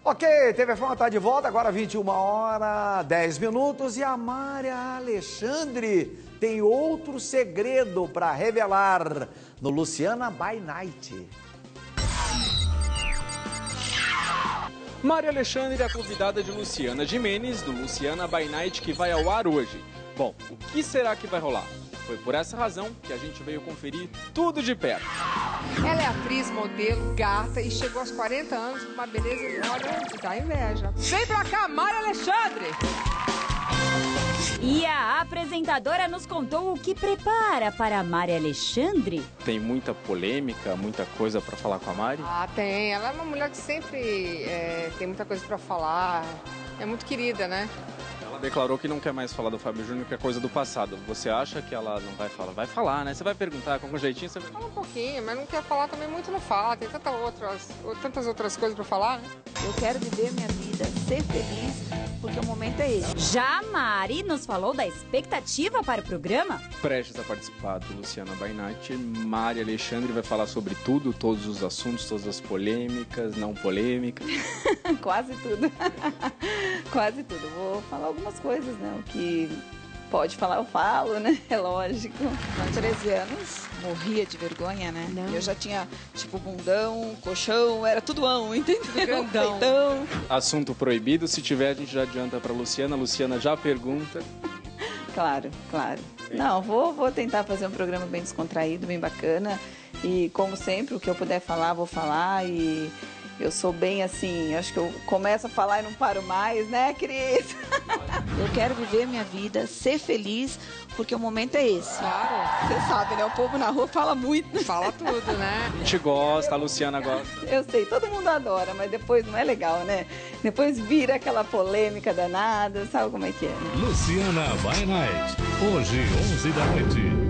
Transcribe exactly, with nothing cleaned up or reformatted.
Ok, T V Fama está de volta, agora vinte e uma horas, dez minutos, e a Mária Alexandre tem outro segredo para revelar no Luciana by Night. Mária Alexandre é a convidada de Luciana Gimenez, do Luciana by Night, que vai ao ar hoje. Bom, o que será que vai rolar? Foi por essa razão que a gente veio conferir tudo de perto. Ela é atriz, modelo, gata e chegou aos quarenta anos com uma beleza, olha, de dar inveja. Vem pra cá, Mária Alexandre! E a apresentadora nos contou o que prepara para a Mária Alexandre. Tem muita polêmica, muita coisa para falar com a Mari? Ah, tem. Ela é uma mulher que sempre é, tem muita coisa pra falar. É muito querida, né? Ela declarou que não quer mais falar do Fábio Júnior, que é coisa do passado. Você acha que ela não vai falar? Vai falar, né? Você vai perguntar com um jeitinho, você vai... Fala um pouquinho, mas não quer falar também muito, não fala. Tem tanta outras, tantas outras coisas pra falar, né? Eu quero viver minha vida, ser feliz, porque o momento é esse. Já a Mari nos falou da expectativa para o programa. Prestes a participar do Luciana by Night, Mária Alexandre vai falar sobre tudo, todos os assuntos, todas as polêmicas, não polêmicas. Quase tudo. Quase tudo. Vou falar algumas coisas, né? O que pode falar, eu falo, né? É lógico. Com treze anos, morria de vergonha, né? Não. Eu já tinha, tipo, bundão, colchão, era tudo ão, entendeu? Grandão. Peitão. Assunto proibido, se tiver a gente já adianta para Luciana. Luciana já pergunta. Claro, claro. Não, vou, vou tentar fazer um programa bem descontraído, bem bacana. E, como sempre, o que eu puder falar, vou falar. E eu sou bem assim, acho que eu começo a falar e não paro mais, né, Cris? Eu quero viver minha vida, ser feliz, porque o momento é esse. Claro. Você sabe, né? O povo na rua fala muito. Fala tudo, né? A gente gosta, a Luciana gosta. Eu sei, todo mundo adora, mas depois não é legal, né? Depois vira aquela polêmica danada, sabe como é que é? Luciana by Night, hoje, onze da noite.